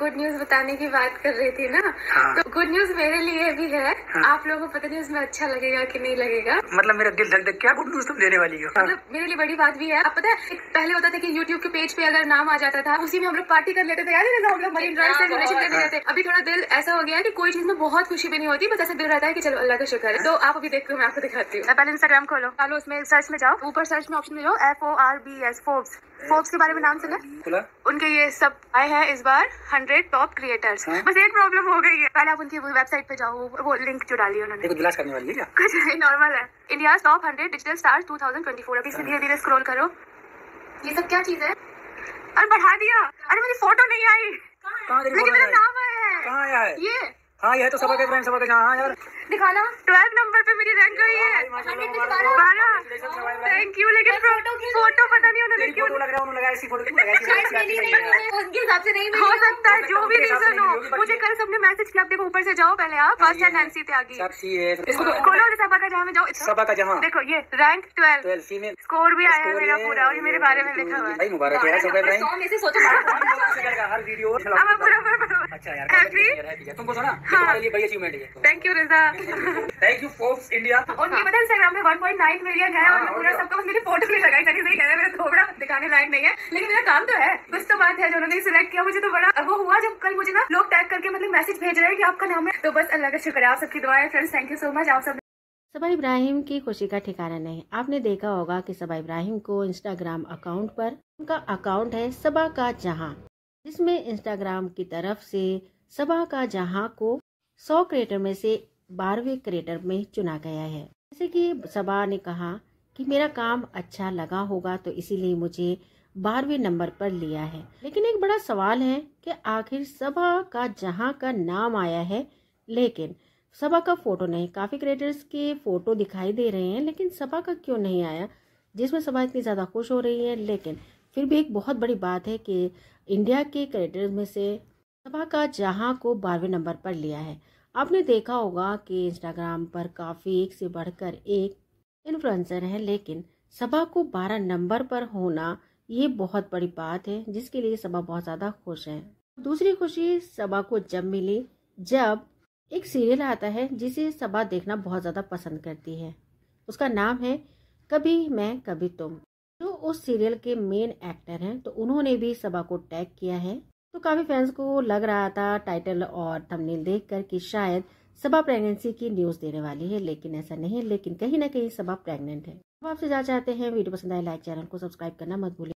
Good news बताने की बात कर रही थी ना। हाँ। तो गुड न्यूज मेरे लिए भी है। हाँ। आप लोगों को पता नहीं उसमें अच्छा लगेगा कि नहीं लगेगा। मतलब मेरा दिल धक धक, क्या गुड न्यूज तुम देने वाली हो? मतलब मेरे लिए बड़ी बात भी है। आप पता है पहले होता था कि यूट्यूब के पेज पे अगर नाम आ जाता था उसी में हम लोग पार्टी कर लेते थे, याद है हम लोग मरीन ड्राइव से रिलेशन करते रहते। अभी थोड़ा दिल ऐसा हो गया है कि कोई चीज में बहुत खुशी भी नहीं होती, बस ऐसा दिल रहता है कि चलो अल्लाह का शुक्र है। तो आप अभी देखो, मैं आपको दिखाती हूँ। पहले इंस्टाग्राम खोलो, डालो उसमें सर्च में जाओ, ऊपर सर्च में ऑप्शन में जाओ FORBS फोर्ब्स। फोर्ब्स के बारे में नाम सुना? उनके ये सब आए हैं इस बार 100 टॉप क्रिएटर्स। बस एक प्रॉब्लम हो गई है, पहले आप उनकी वेबसाइट पे जाओ, वो लिंक जो डाली है उन्होंने। देखो गिलास करने वाली है क्या? कुछ नहीं, नॉर्मल है। India top 100 digital stars 2024। अभी से धीरे धीरे स्क्रॉल करो। ये सब क्या चीज है? अरे बढ़ा दिया। अरे मेरी फोटो नहीं आई, लेकिन मेरा नाम आया है। कहाँ आया है? ये हाँ, ये है तो सभा के फ्रेंड, सभा के जहाँ। हाँ यार दिखाना, 12 नंबर पे मेरी रैंक गई है। 12। थैंक यू, लेकिन फोटो पता नहीं उन्होंने क्यों लग रहा है, उन्होंने लगाया इसी फोटो की लगाई उनके हिसाब से नहीं हो सकता है, जो भी रीजन हो। मुझे कल सबने मैसेज किया, देखो ऊपर से जाओ पहले आप, फर्स्ट एंड नैन्सी पे आ गई। खोलो सभा का जहाँ में जाओ, सभा का जहाँ देखो ये रैंक 12 फीमेल स्कोर भी आया है मेरा पूरा, और ये मेरे बारे में लिखा हुआ है। भाई मुबारक है सभा भाई। हर वीडियो अच्छा यार, तुमको सुना तुम्हारे लिए बड़ी अचीवमेंट है। Thank you Riza. Thank you Forbes India. उनकी पता है इंस्टाग्राम पे 1.9 मिलियन है, और पूरा सबको बस मेरी फोटो नहीं लगाई। सही कह रहे हैं, मेरा थोड़ा दिखाने लायक नहीं है, लेकिन मेरा काम तो है। कुछ तो बात है जो उन्होंने सिलेक्ट किया। मुझे तो बड़ा वो हुआ जब कल मुझे ना लोग टैग करके मतलब मैसेज भेज रहे हैं कि आपका नाम है। तो बस अल्लाह का शुक्र है, आप सबकी दुआएं friends. Thank you so much आप सब। सबा इब्राहिम की खुशी का ठिकाना नहीं। आपने देखा होगा कि सबा इब्राहिम को इंस्टाग्राम अकाउंट पर, उनका अकाउंट है सबा का जहां, जिसमें इंस्टाग्राम की तरफ से सबा का जहां को 100 क्रिएटर में से 12वें क्रिएटर में चुना गया है। जैसे कि सबा ने कहा कि मेरा काम अच्छा लगा होगा तो इसीलिए मुझे 12वें नंबर पर लिया है। लेकिन एक बड़ा सवाल है कि आखिर सबा का जहां का नाम आया है लेकिन सबा का फोटो नहीं। काफी क्रिएटर्स के फोटो दिखाई दे रहे हैं लेकिन सबा का क्यों नहीं आया, जिसमें सबा इतनी ज्यादा खुश हो रही है। लेकिन फिर भी एक बहुत बड़ी बात है कि इंडिया के क्रिएटर्स में से सबा का जहां को 12वें नंबर पर लिया है। आपने देखा होगा कि इंस्टाग्राम पर काफी एक से बढ़कर एक इन्फ्लुएंसर है, लेकिन सबा को 12 नंबर पर होना ये बहुत बड़ी बात है, जिसके लिए सबा बहुत ज्यादा खुश है। दूसरी खुशी सबा को जब मिली जब एक सीरियल आता है जिसे सबा देखना बहुत ज्यादा पसंद करती है। उसका नाम है कभी मैं कभी तुम। जो उस सीरियल के मेन एक्टर हैं तो उन्होंने भी सबा को टैग किया है। तो काफी फैंस को लग रहा था टाइटल और थंबनेल देखकर कि शायद सबा प्रेगनेंसी की न्यूज देने वाली है, लेकिन ऐसा नहीं है। लेकिन कहीं ना कहीं सबा प्रेग्नेंट है। अब आपसे जा चाहते हैं वीडियो पसंद आए लाइक, चैनल को सब्सक्राइब करना मत भूलिए।